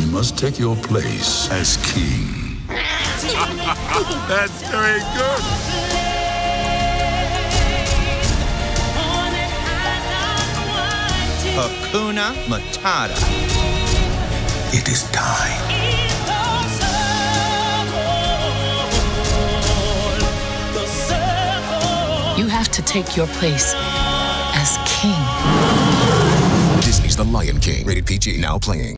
must take your place as king. That's very good. Hakuna Matata. It is time. You have to take your place as king. Disney's The Lion King. Rated PG. Now playing.